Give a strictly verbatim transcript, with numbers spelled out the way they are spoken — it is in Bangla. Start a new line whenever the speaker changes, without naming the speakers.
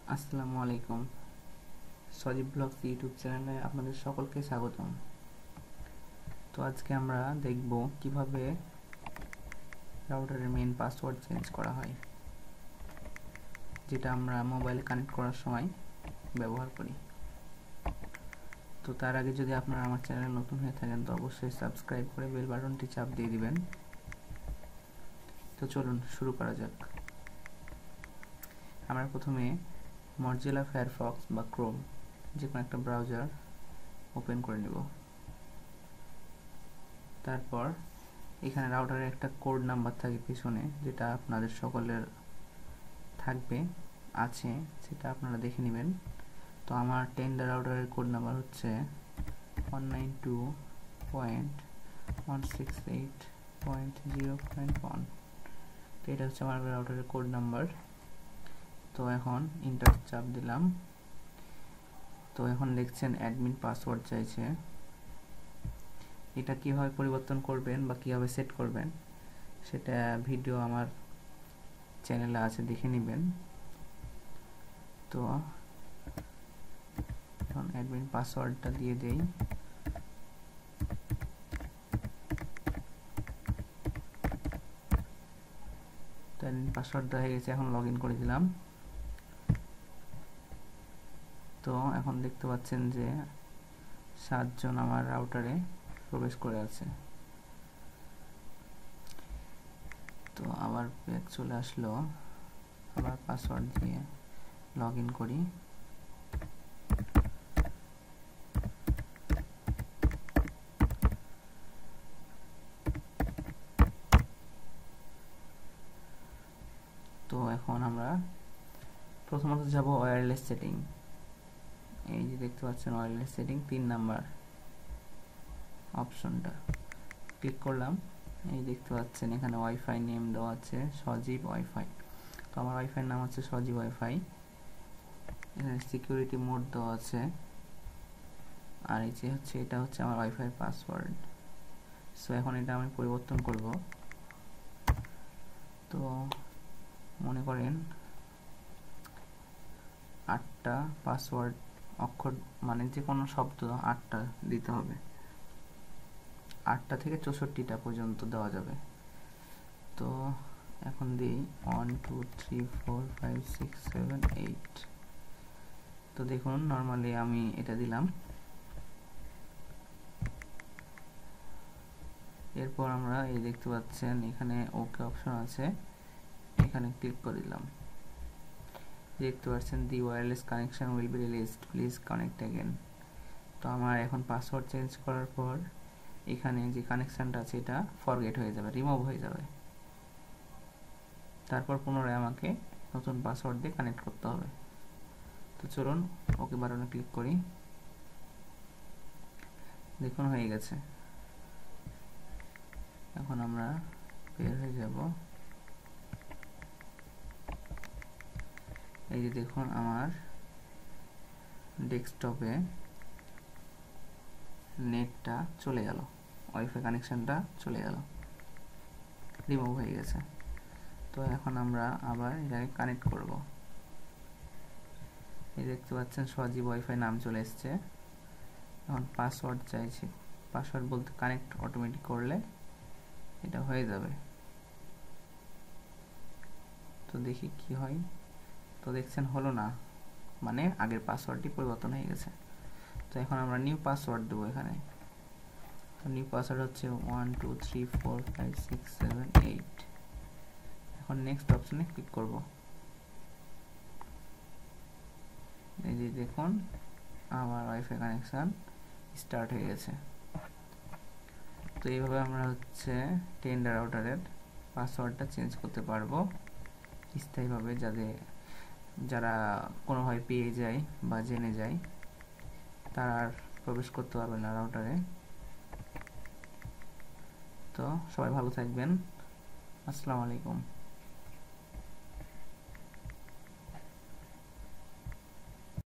আসসালামু আলাইকুম। সজীব ব্লগস ইউটিউব চ্যানেলে আপনাদের সকলকে স্বাগতম। তো আজকে আমরা দেখব কিভাবে রাউটারের মেইন পাসওয়ার্ড চেঞ্জ করা হয়, যেটা আমরা মোবাইলে কানেক্ট করার সময় ব্যবহার করি। তো তার আগে যদি আপনারা আমার চ্যানেলে নতুন হয়ে থাকেন তো অবশ্যই সাবস্ক্রাইব করে বেল বাটনটি চাপ দিয়ে দিবেন। তো চলুন শুরু করা যাক। আমরা প্রথমে মজিলা ফায়ারফক্স বা ক্রোম যে কোনো একটা ব্রাউজার ওপেন করে নেব। তারপর এখানে রাউটারের একটা কোড নাম্বার থাকে পিছনে, যেটা আপনাদের সকলের থাকবে আছে, সেটা আপনারা দেখে নেবেন। তো আমার টেন্ডার রাউটারের কোড নাম্বার হচ্ছে one nine two point one six eight point zero point one. তো এটা হচ্ছে আমার রাউটারের কোড নাম্বার। তো এখন ইন্টার চাপ দিলাম। তো এখন দেখছেন অ্যাডমিন পাসওয়ার্ড চাইছে। এটা কিভাবে পরিবর্তন করবেন বা কিভাবে সেট করবেন সেটা ভিডিও আমার চ্যানেলে আছে, দেখে নেবেন। তো এখন অ্যাডমিন পাসওয়ার্ডটা দিয়ে দেই। তো অ্যাডমিন পাসওয়ার্ড দেওয়া হয়ে গেছে, এখন লগ ইন করে দিলাম। তো এখন দেখতে পাচ্ছেন যে সাতজন আমার রাউটারে প্রবেশ করে আছে। তো আবার ব্যাক চলে আসলো, আবার পাসওয়ার্ড দিয়ে লগ ইন করি। তো এখন আমরা প্রথমত যাব ওয়্যারলেস সেটিং। এই যে দেখতে পাচ্ছেন ওয়্যারলেস সেটিং তিন নাম্বার অপশনটা ক্লিক করলাম। এই দেখতে পাচ্ছেন এখানে ওয়াইফাই নেম দেওয়া আছে সজীব ওয়াইফাই। তো আমার ওয়াইফাইয়ের নাম হচ্ছে সজীব ওয়াইফাই। এখানে সিকিউরিটি মোড দেওয়া আছে, আর এই যে হচ্ছে এটা হচ্ছে আমার ওয়াইফাই পাসওয়ার্ড। সো এখন এটা আমি পরিবর্তন করব। তো মনে করেন আটটা পাসওয়ার্ড অক্ষর, মানে যে কোনো শব্দ আটটা দিতে হবে, আটটা থেকে চৌষট্টিটা পর্যন্ত দেওয়া যাবে। তো এখন দিই one two three four five six seven eight. তো দেখুন নর্মালি আমি এটা দিলাম। এরপর আমরা এই দেখতে পাচ্ছেন এখানে ওকে অপশন আছে, এখানে ক্লিক করে দিলাম। দেখতে পাচ্ছেন the wireless connection will be released, please connect again. তো আমার এখন পাসওয়ার্ড চেঞ্জ করার পর এখানে যে কানেকশানটা আছে এটা ফরগেট হয়ে যাবে, রিমুভ হয়ে যাবে। তারপর পুনরায় আমাকে নতুন পাসওয়ার্ড দিয়ে কানেক্ট করতে হবে। তো চলুন ওকে বাটনে ক্লিক করি। দেখুন হয়ে গেছে। এখন আমরা বের হয়ে যাব। এই যে দেখুন আমার ডেস্কটপে নেটটা চলে গেল, ওয়াইফাই কানেকশনটা চলে গেল, রিমুভ হয়ে গেছে। তো এখন আমরা আবার এটাকে কানেক্ট করব। এই দেখতে পাচ্ছেন সজীব ওয়াইফাই নাম চলে এসছে। এখন পাসওয়ার্ড চাইছি, পাসওয়ার্ড বলতে কানেক্ট অটোমেটিক করলে এটা হয়ে যাবে। তো দেখি কি হয়। তো দেখছেন হলো না, মানে আগের পাসওয়ার্ডটি পরিবর্তন হয়ে গেছে। তো এখন আমরা নিউ পাসওয়ার্ড দেবো এখানে। তো নিউ পাসওয়ার্ড হচ্ছে one two three four five six seven eight. এখন নেক্সট অপশনে ক্লিক করব। এই যে দেখুন আমার ওয়াইফাই কানেকশন স্টার্ট হয়ে গেছে। তো এইভাবে আমরা হচ্ছে টেন্ডার রাউটারের পাসওয়ার্ডটা চেঞ্জ করতে পারবো স্থায়ীভাবে, যাতে যারা কোনোভাবে পেয়ে যায় বা জেনে যায় তারা আর প্রবেশ করতে পারবে না রাউটারে। তো সবাই ভালো থাকবেন। আসসালামু আলাইকুম।